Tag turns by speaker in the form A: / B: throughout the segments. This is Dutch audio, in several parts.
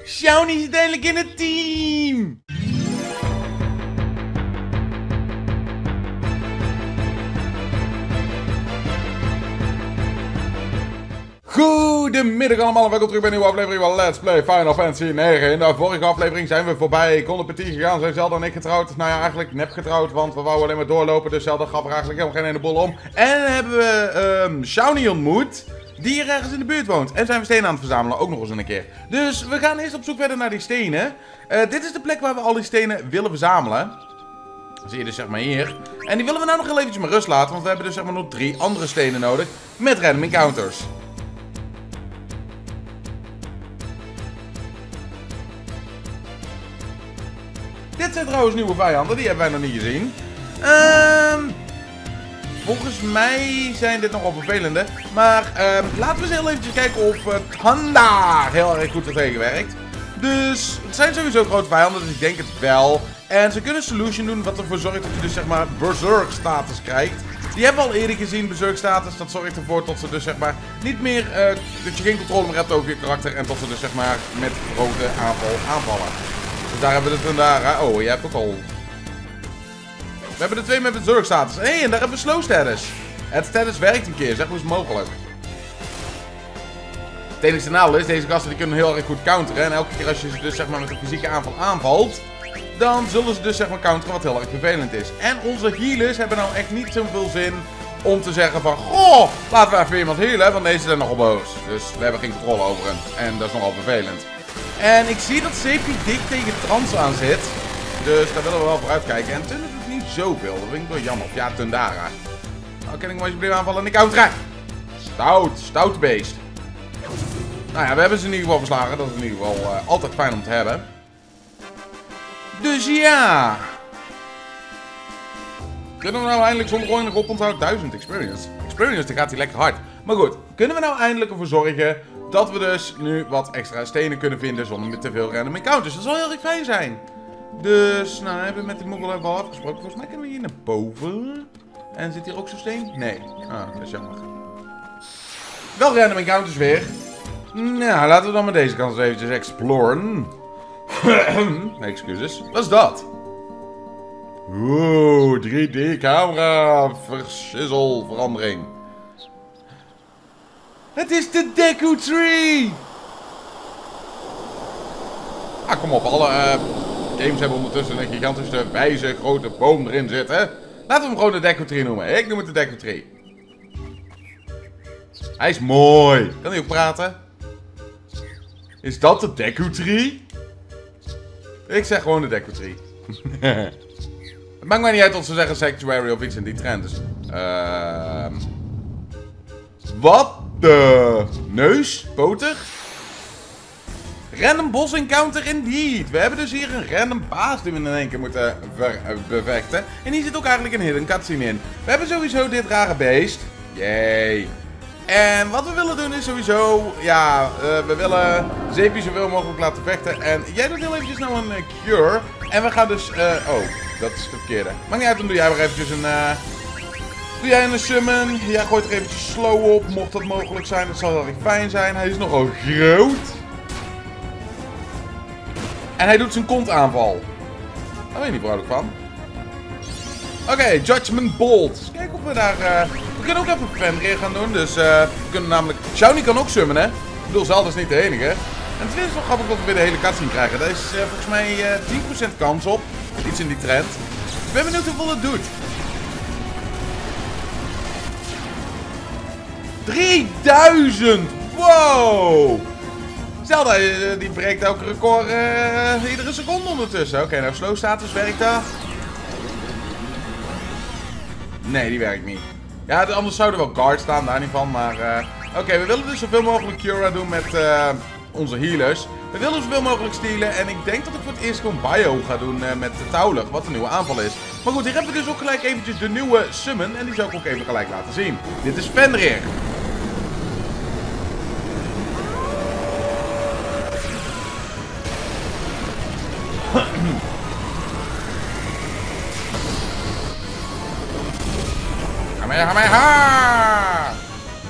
A: Shawnee zit eindelijk in het team! Goedemiddag allemaal en welkom terug bij een nieuwe aflevering van Let's Play Final Fantasy 9. In de vorige aflevering zijn we voorbij competitie gegaan, zijn Zelda en ik getrouwd. Nou ja, eigenlijk nep getrouwd, want we wouden alleen maar doorlopen, dus Zelda gaf er eigenlijk helemaal geen ene bol om. En hebben we Shawnee ontmoet, die hier ergens in de buurt woont. En zijn we stenen aan het verzamelen, ook nog eens een keer. Dus we gaan eerst op zoek verder naar die stenen. Dit is de plek waar we al die stenen willen verzamelen. Dat zie je dus zeg maar hier. En die willen we nou nog heel eventjes met rust laten, want we hebben dus zeg maar nog 3 andere stenen nodig met random encounters. Dit zijn trouwens nieuwe vijanden, die hebben wij nog niet gezien. Volgens mij zijn dit nogal vervelende. Maar laten we eens heel eventjes kijken of Kanda heel erg goed er tegenwerkt. Dus het zijn sowieso grote vijanden, dus ik denk het wel. En ze kunnen solution doen, wat ervoor zorgt dat je dus zeg maar berserk status krijgt. Die hebben we al eerder gezien, berserk status. Dat zorgt ervoor dat ze dus zeg maar niet meer, dat je geen controle meer hebt over je karakter. En dat ze dus zeg maar met grote aanvallen. Dus daar hebben we het vandaag. Oh, jij hebt ook al. We hebben er 2 met berserk status. Hé, en daar hebben we slow status. Het status werkt een keer, zeg hoe is het mogelijk. Het enige nadeel is, deze gasten die kunnen heel erg goed counteren. En elke keer als je ze dus zeg maar met een fysieke aanval aanvalt, dan zullen ze dus zeg maar counteren, wat heel erg vervelend is. En onze healers hebben nou echt niet zoveel zin om te zeggen van, goh, laten we even iemand healen, want deze zijn nogal boos. Dus we hebben geen controle over hen. En dat is nogal vervelend. En ik zie dat Zeepie dik tegen Trans aan zit. Dus daar willen we wel voor uitkijken. En Tundra doet niet zoveel. Dat vind ik wel jammer. Of ja, Tundara. Nou, kan ik hem alsjeblieft aanvallen en ik counter. Stout beest. Nou ja, we hebben ze in ieder geval verslagen. Dat is in ieder geval altijd fijn om te hebben. Dus ja. Kunnen we nou eindelijk zonder ooit nog oponthoud 1000 experience. Experience, dan gaat hij lekker hard. Maar goed, kunnen we nou eindelijk ervoor zorgen dat we dus nu wat extra stenen kunnen vinden zonder met te veel random encounters. Dat zal heel erg fijn zijn. Dus, nou, hebben we met die Moogle even al afgesproken. Volgens mij kunnen we hier naar boven. En zit hier ook zo'n steen? Nee. Ah, dat is jammer. Wel random encounters weer. Nou, laten we dan met deze kant eens eventjes exploren. Nee, excuses. Wat is dat? Oeh, 3D camera verandering. Het is de Deku Tree! Ah, kom op. Alle games hebben ondertussen een gigantische, wijze, grote boom erin zitten. Laten we hem gewoon de Deku Tree noemen. Ik noem het de Deku Tree. Hij is mooi. Kan hij ook praten? Is dat de Deku Tree? Ik zeg gewoon de Deku Tree. Het maakt mij niet uit of ze zeggen Sanctuary of iets in die trend. Dus, wat de neus? Boter? Random boss encounter indeed. We hebben dus hier een random baas die we in één keer moeten bevechten. En hier zit ook eigenlijk een hidden cutscene in. We hebben sowieso dit rare beest. Yay. En wat we willen doen is sowieso, ja, we willen Zeepie zoveel mogelijk laten vechten. En jij doet heel eventjes nou een cure. En we gaan dus, oh, dat is de verkeerde. Maakt niet uit, dan doe jij maar eventjes een, doe jij een summon. Jij gooit er eventjes slow op, mocht dat mogelijk zijn. Dat zal heel erg fijn zijn. Hij is nogal groot. En hij doet zijn kontaanval. Daar ben je niet vrolijk van. Oké, Judgment Bolt. Dus kijken of we daar... we kunnen ook even Fenrir gaan doen. Dus we kunnen namelijk... Shawnee kan ook summonen. Ik bedoel, Zelda is niet de enige. En het is wel grappig dat we weer de hele cutscene krijgen. Daar is volgens mij 10% kans op. Iets in die trend. Ik ben benieuwd hoeveel het doet. 3000! Wow! Zelda, die breekt elke record iedere seconde ondertussen. Oké, nou slow status werkt dat. Nee, die werkt niet. Ja, anders zouden wel guard staan, daar niet van. Maar oké, we willen dus zoveel mogelijk Cura doen met onze healers. We willen zoveel mogelijk stelen. En ik denk dat ik voor het eerst gewoon Bio ga doen met de Taulig, wat de nieuwe aanval is. Maar goed, hier hebben we dus ook gelijk eventjes de nieuwe summon. En die zal ik ook even gelijk laten zien. Dit is Fenrir.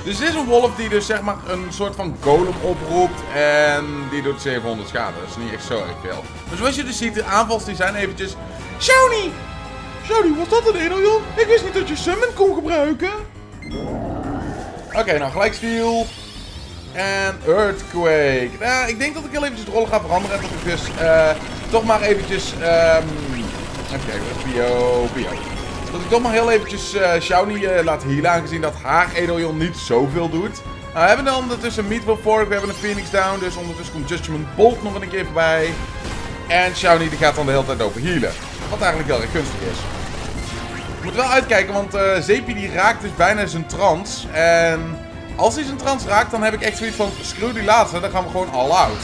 A: Dus dit is een wolf die dus zeg maar een soort van golem oproept. En die doet 700 schade. Dat is niet echt zo erg veel. Maar zoals je dus ziet, de aanvals die zijn eventjes... Shawnee! Shawnee, was dat een Edojon? Ik wist niet dat je summon kon gebruiken. Oké, nou gelijk steel. En Earthquake. Nou, ik denk dat ik heel eventjes de rol ga veranderen. En dat ik dus toch maar eventjes... even kijken, Bio. Dat ik toch maar heel eventjes Shawnee laat healen. Aangezien dat haar Edojon niet zoveel doet. Nou, we hebben dan ondertussen Meatwolf Fork. We hebben een Phoenix down. Dus ondertussen komt Judgment Bolt nog een keer voorbij. En Shawnee die gaat dan de hele tijd open healen. Wat eigenlijk heel erg gunstig is. We moeten wel uitkijken, want Zeepie die raakt dus bijna zijn trance. En als hij zijn trance raakt, dan heb ik echt zoiets van... Screw die laatste, dan gaan we gewoon all out.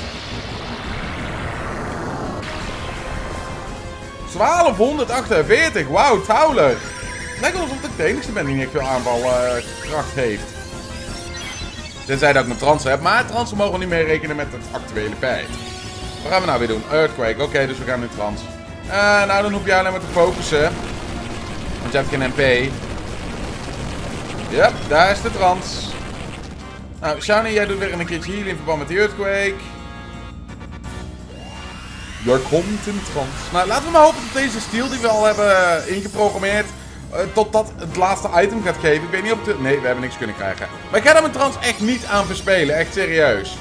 A: 1248, wauw, Towler. Het lijkt wel alsof ik de enigste ben die niet veel aanvalkracht heeft. Tenzij dat ik mijn trance heb, maar trance mogen we niet mee rekenen met het actuele feit. Wat gaan we nou weer doen? Earthquake, oké, dus we gaan nu trance. Nou, dan hoef je alleen maar te focussen. Want je hebt geen MP. Yep, daar is de trance. Nou, Shawnee, jij doet weer een keertje heal in verband met die Earthquake. Er komt een trance. Nou, laten we maar hopen dat deze steel die we al hebben ingeprogrammeerd... totdat het laatste item gaat geven. Ik weet niet of het... Nee, we hebben niks kunnen krijgen. Maar ik ga daar mijn trance echt niet aan verspelen. Echt serieus.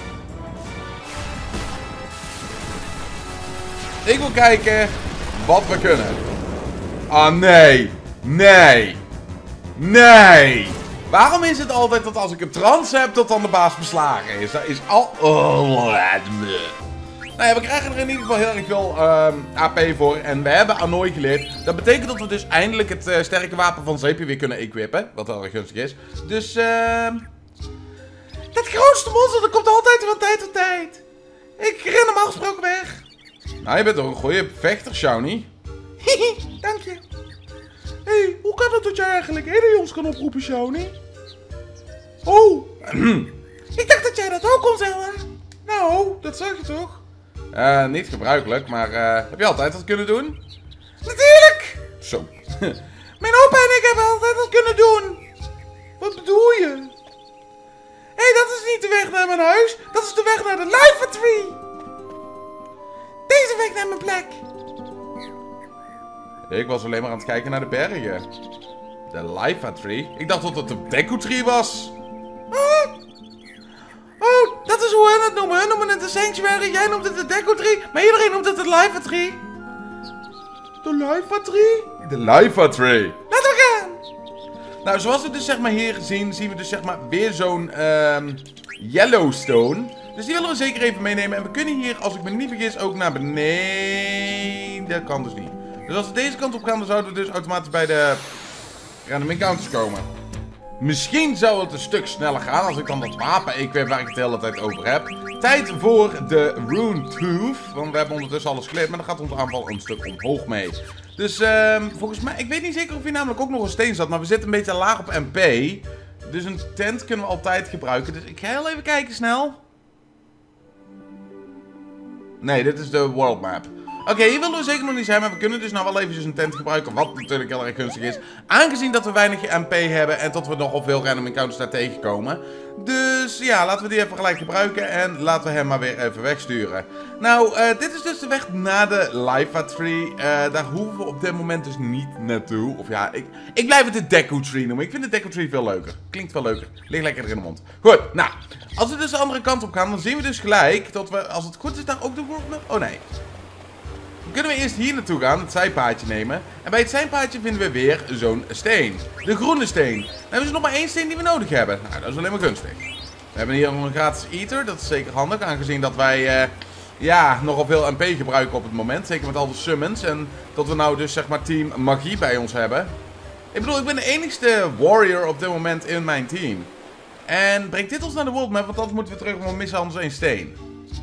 A: Ik wil kijken wat we kunnen. Ah, nee. Nee. Nee. Waarom is het altijd dat als ik een trance heb, dat dan de baas beslagen is? Dat is al... Oh, nou ja, we krijgen er in ieder geval heel erg veel AP voor. En we hebben Annoy geleerd. Dat betekent dat we dus eindelijk het sterke wapen van Zeepie weer kunnen equippen. Wat wel erg gunstig is. Dus, dat grootste monster, dat komt altijd van tijd tot tijd. Ik ren normaal gesproken weg. Nou, je bent toch een goede vechter, Shawnee. Hihi, dank je. Hé, hoe kan het dat jij eigenlijk Edoyons kan oproepen, Shawnee? Oh, ik dacht dat jij dat ook kon zeggen. Nou, dat zag je toch? Niet gebruikelijk, maar heb je altijd dat kunnen doen? Natuurlijk! Zo. Mijn opa en ik hebben altijd dat kunnen doen. Wat bedoel je? Hé, dat is niet de weg naar mijn huis. Dat is de weg naar de Life Tree. Deze weg naar mijn plek. Ik was alleen maar aan het kijken naar de bergen. De Life Tree? Ik dacht dat het de Deku Tree was. Oh, dat is hoe hun het noemen. Hun noemen het de Sanctuary, jij noemt het de Deku Tree, maar iedereen noemt het de Life Tree. De Life Tree? De Life Tree. Laten we gaan. Nou, zoals we dus zeg maar hier zien we dus zeg maar weer zo'n Yellowstone. Dus die willen we zeker even meenemen. En we kunnen hier, als ik me niet vergis, ook naar beneden. Dat kan dus niet. Dus als we deze kant op gaan, dan zouden we dus automatisch bij de random encounters komen. Misschien zou het een stuk sneller gaan als ik dan dat wapen equip waar ik het de hele tijd over heb. Tijd voor de Rune Tooth. Want we hebben ondertussen alles geleerd, maar dan gaat onze aanval een stuk omhoog mee. Dus volgens mij, ik weet niet zeker of hier namelijk ook nog een steen zat, maar we zitten een beetje laag op MP. Dus een tent kunnen we altijd gebruiken. Dus ik ga heel even kijken snel. Nee, dit is de world map. Oké, hier willen we zeker nog niet zijn, maar we kunnen dus nou wel eventjes een tent gebruiken, wat natuurlijk heel erg gunstig is. Aangezien dat we weinig MP hebben en dat we nogal veel random encounters daar tegenkomen. Dus ja, laten we die even gelijk gebruiken en laten we hem maar weer even wegsturen. Nou, dit is dus de weg naar de Life Tree. Daar hoeven we op dit moment dus niet naartoe. Of ja, ik blijf het de Deku Tree noemen. Ik vind de Deku Tree veel leuker. Klinkt veel leuker. Ligt lekkerder in de mond. Goed, nou, als we dus de andere kant op gaan, dan zien we dus gelijk dat we, als het goed is, daar ook de world map... Oh nee. Dan kunnen we eerst hier naartoe gaan, het zijpaadje nemen. En bij het zijpaadje vinden we weer zo'n steen. De groene steen. Dan hebben we nog maar één steen die we nodig hebben. Nou, dat is alleen maar gunstig. We hebben hier nog een gratis eater. Dat is zeker handig, aangezien dat wij ja, nogal veel MP gebruiken op het moment. Zeker met al de summons. En dat we nou dus zeg maar team magie bij ons hebben. Ik bedoel, ik ben de enigste warrior op dit moment in mijn team. En brengt dit ons naar de world map, want anders moeten we terug, want we missen anders één steen.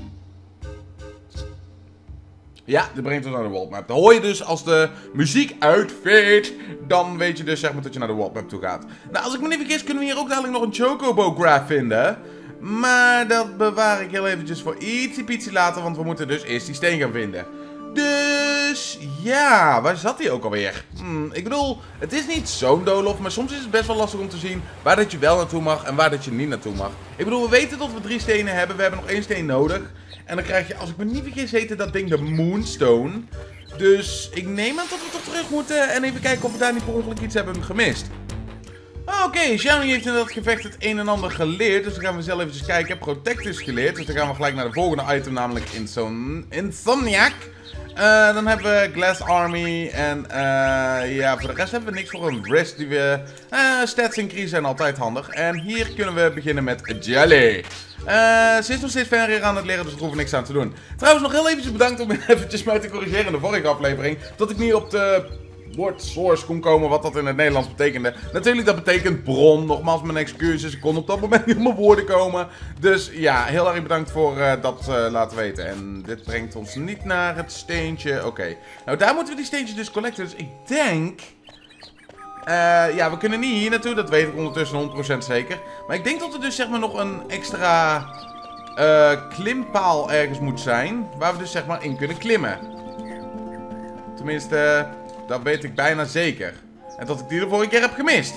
A: Ja, dit brengt ons naar de world map. Dan hoor je dus als de muziek uitveert, dan weet je dus zeg maar dat je naar de world map toe gaat. Nou, als ik me niet vergis, kunnen we hier ook dadelijk nog een Chocobo Graph vinden. Maar dat bewaar ik heel eventjes voor ietsie later, want we moeten dus eerst die steen gaan vinden. Dus ja, waar zat hij ook alweer? Ik bedoel, het is niet zo'n doolhof, maar soms is het best wel lastig om te zien waar dat je wel naartoe mag en waar dat je niet naartoe mag. Ik bedoel, we weten dat we 3 stenen hebben, we hebben nog 1 steen nodig. En dan krijg je, als ik me niet vergis, heette dat ding de Moonstone. Dus ik neem aan dat we toch terug moeten en even kijken of we daar niet per ongeluk iets hebben gemist. Oké, Xiaomi heeft in dat gevecht het een en ander geleerd. Dus dan gaan we zelf even kijken. Protect is geleerd. Dus dan gaan we gelijk naar de volgende item, namelijk Insomniac. Dan hebben we Glass Army. En ja, voor de rest hebben we niks voor een wrist die we... stats increase zijn altijd handig. En hier kunnen we beginnen met Jelly. Ze is nog steeds verder aan het leren, dus er hoeven niks aan te doen. Trouwens, nog heel eventjes bedankt om eventjes mij te corrigeren in de vorige aflevering. Dat ik niet op de... woord source kon komen, wat dat in het Nederlands betekende. Natuurlijk, dat betekent bron. Nogmaals, mijn excuses. Ik kon op dat moment niet op mijn woorden komen. Dus ja, heel erg bedankt voor dat laten weten. En dit brengt ons niet naar het steentje. Oké. Nou, daar moeten we die steentjes dus collecten. Dus ik denk... ja, we kunnen niet hier naartoe. Dat weet ik ondertussen 100% zeker. Maar ik denk dat er dus zeg maar nog een extra... klimpaal ergens moet zijn. Waar we dus zeg maar in kunnen klimmen. Tenminste... dat weet ik bijna zeker. En dat ik die de vorige keer heb gemist.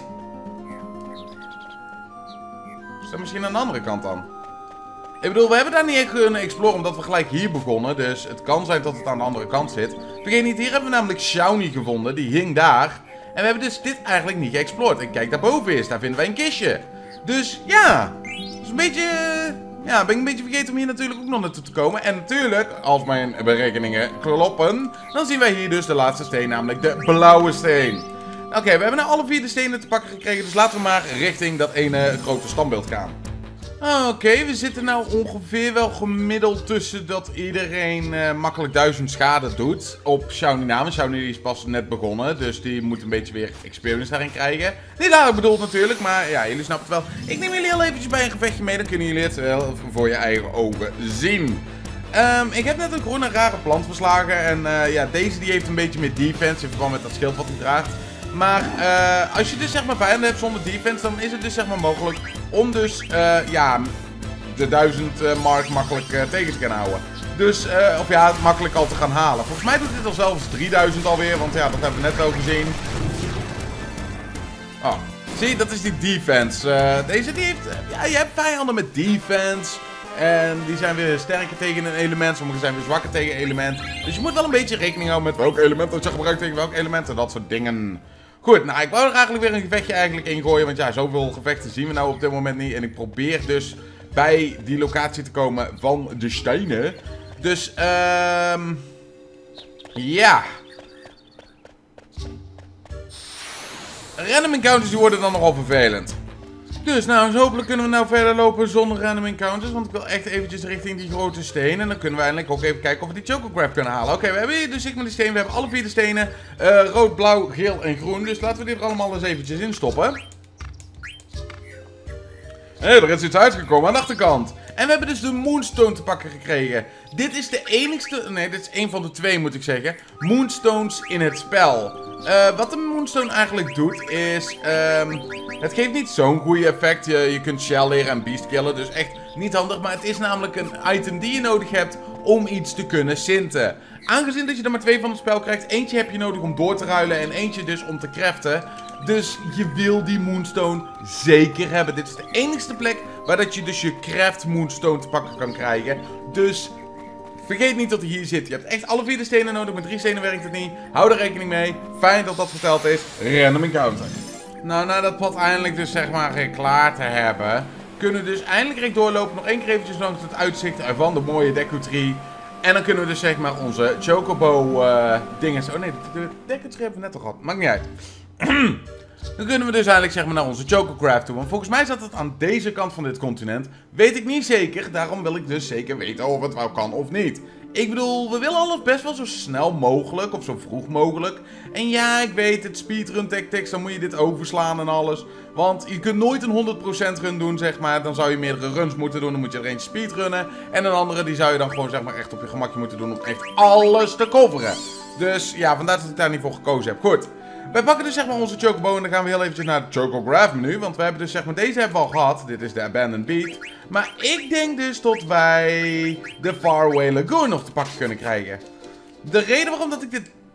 A: Is dat misschien aan de andere kant dan? Ik bedoel, we hebben daar niet echt kunnen exploren omdat we gelijk hier begonnen. Dus het kan zijn dat het aan de andere kant zit. Vergeet niet, hier hebben we namelijk Xiaomi gevonden. Die hing daar. En we hebben dus dit eigenlijk niet geëxploreerd. En kijk, daarboven is. Daar vinden wij een kistje. Dus ja. Dat is een beetje... ja, ben ik een beetje vergeten om hier natuurlijk ook nog naartoe te komen. En natuurlijk, als mijn berekeningen kloppen, dan zien wij hier dus de laatste steen, namelijk de blauwe steen. Oké, we hebben nou alle 4 de stenen te pakken gekregen, dus laten we maar richting dat ene grote standbeeld gaan. Oké, we zitten nou ongeveer wel gemiddeld tussen dat iedereen makkelijk 1000 schade doet op Xiaomi naam. Xiaomi is pas net begonnen, dus die moet een beetje weer experience daarin krijgen. Niet daar bedoeld natuurlijk, maar ja, jullie snappen het wel. Ik neem jullie heel eventjes bij een gevechtje mee, dan kunnen jullie het wel voor je eigen ogen zien. Ik heb net een groene rare plant verslagen en ja, deze die heeft een beetje meer defense in verband met dat schild wat hij draagt. Maar als je dus zeg maar vijanden hebt zonder defense, dan is het dus zeg maar mogelijk om dus ja, de 1000 mark makkelijk tegen te kunnen houden. Dus, of ja, makkelijk al te gaan halen. Volgens mij doet dit al zelfs 3000 alweer, want ja, dat hebben we net al gezien. Oh, zie, dat is die defense. Deze die heeft, ja, je hebt vijanden met defense. En die zijn weer sterker tegen een element. Sommige zijn weer zwakker tegen een element. Dus je moet wel een beetje rekening houden met welk element dat je gebruikt tegen welk element en dat soort dingen. Goed, nou ik wou er eigenlijk weer een gevechtje eigenlijk in gooien. Want ja, zoveel gevechten zien we nou op dit moment niet. En ik probeer dus bij die locatie te komen van de stenen. Dus, ja. Random encounters die worden dan nogal vervelend. Dus nou, dus hopelijk kunnen we nou verder lopen zonder random encounters. Want ik wil echt eventjes richting die grote steen. En dan kunnen we eindelijk ook even kijken of we die Chocograph kunnen halen. Oké, we hebben hier dus ik met die steen. We hebben alle 4 de stenen. Rood, blauw, geel en groen. Dus laten we dit er allemaal eens eventjes in stoppen. Hé, er is iets uitgekomen aan de achterkant. En we hebben dus de Moonstone te pakken gekregen. Dit is de enigste... nee, dit is een van de 2 moet ik zeggen. Moonstones in het spel. Wat de Moonstone eigenlijk doet is... het geeft niet zo'n goede effect. Je kunt shell leren en beast killen. Dus echt niet handig. Maar het is namelijk een item die je nodig hebt om iets te kunnen sinten. Aangezien dat je er maar 2 van het spel krijgt. Eentje heb je nodig om door te ruilen. En eentje dus om te craften. Dus je wil die Moonstone zeker hebben. Dit is de enigste plek waar dat je dus je craft Moonstone te pakken kan krijgen. Dus vergeet niet dat hij hier zit. Je hebt echt alle 4 de stenen nodig. Met 3 stenen werkt het niet. Hou er rekening mee. Fijn dat dat verteld is. Random encounter. Nou, na dat pad eindelijk dus zeg maar klaar te hebben, kunnen we dus eindelijk recht doorlopen. Nog 1 keer eventjes langs het uitzicht van de mooie Deku Tree. En dan kunnen we dus zeg maar onze Chocobo dingen... oh nee, de Deku Tree hebben we net al gehad. Maakt niet uit. Dan kunnen we dus eigenlijk zeg maar naar onze Chococraft toe. Want volgens mij zat het aan deze kant van dit continent. Weet ik niet zeker. Daarom wil ik dus zeker weten of het wel kan of niet. Ik bedoel, we willen alles best wel zo snel mogelijk. Of zo vroeg mogelijk. En ja, ik weet het. Speedrun tactics. Dan moet je dit overslaan en alles. Want je kunt nooit een 100% run doen, zeg maar. Dan zou je meerdere runs moeten doen. Dan moet je er eentje speedrunnen. En een andere die zou je dan gewoon zeg maar echt op je gemakje moeten doen. Om echt alles te coveren. Dus ja, vandaar dat ik daar niet voor gekozen heb. Goed. Wij pakken dus zeg maar onze Chocobo en dan gaan we heel eventjes naar het Chocograph menu. Want we hebben dus zeg maar, deze hebben we al gehad. Dit is de Abandoned Beat. Maar ik denk dus dat wij de Faraway Lagoon nog te pakken kunnen krijgen. De reden waarom dat ik dit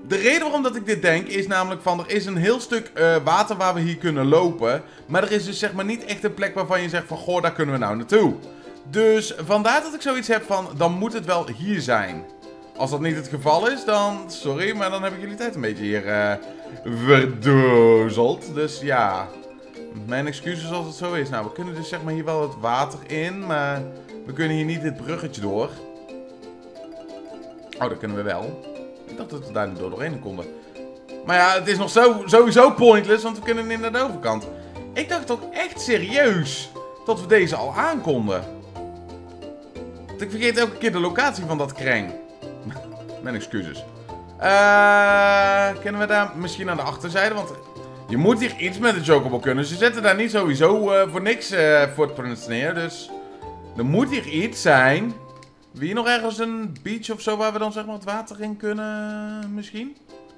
A: De reden waarom dat ik dit denk is namelijk van, er is een heel stuk water waar we hier kunnen lopen. Maar er is dus zeg maar niet echt een plek waarvan je zegt van, goh, daar kunnen we nou naartoe. Dus vandaar dat ik zoiets heb van, dan moet het wel hier zijn. Als dat niet het geval is, dan, sorry, maar dan heb ik jullie tijd een beetje hier verdozeld. Dus ja, mijn excuses als het zo is. Nou, we kunnen dus zeg maar hier wel het water in, maar we kunnen hier niet dit bruggetje door. Oh, dat kunnen we wel. Ik dacht dat we daar niet doorheen konden. Maar ja, het is nog sowieso pointless, want we kunnen niet naar de overkant. Ik dacht toch echt serieus dat we deze al aankonden. Want ik vergeet elke keer de locatie van dat kreng. Mijn excuses. Kunnen we daar misschien aan de achterzijde? Want je moet hier iets met de chocobo kunnen. Ze zetten daar niet sowieso voor niks footprints neer. Dus er moet hier iets zijn. Wie nog ergens een beach of zo waar we dan zeg maar het water in kunnen? Misschien?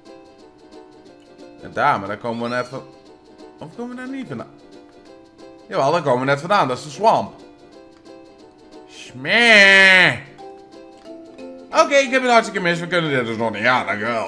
A: Ja, daar, maar daar komen we net van... Of komen we daar niet vandaan? Jawel, daar komen we net vandaan. Dat is de swamp. Smee. Oké, ik heb het hartstikke mis. We kunnen dit dus nog niet. Ja, dankjewel.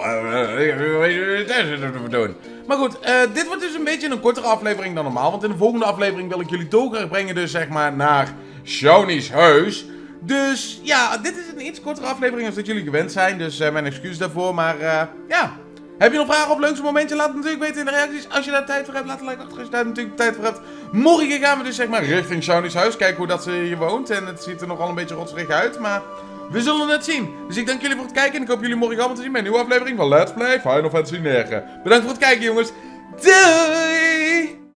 A: Doen. Maar goed, dit wordt dus een beetje een kortere aflevering dan normaal. Want in de volgende aflevering wil ik jullie dolgraag brengen dus zeg maar naar Shaunie's huis. Dus ja, dit is een iets kortere aflevering als dat jullie gewend zijn. Dus mijn excuus daarvoor. Maar ja, heb je nog vragen of leukste momentje? Laat het natuurlijk weten in de reacties. Als je daar tijd voor hebt, laat een like achter. Als je daar natuurlijk tijd voor hebt. Morgen gaan we dus zeg maar richting Shaunie's huis. Kijken hoe dat ze hier woont. En het ziet er nogal een beetje rotserig uit. Maar we zullen het zien. Dus ik dank jullie voor het kijken. En ik hoop jullie morgen allemaal te zien bij een nieuwe aflevering van Let's Play Final Fantasy 9. Bedankt voor het kijken, jongens. Doei!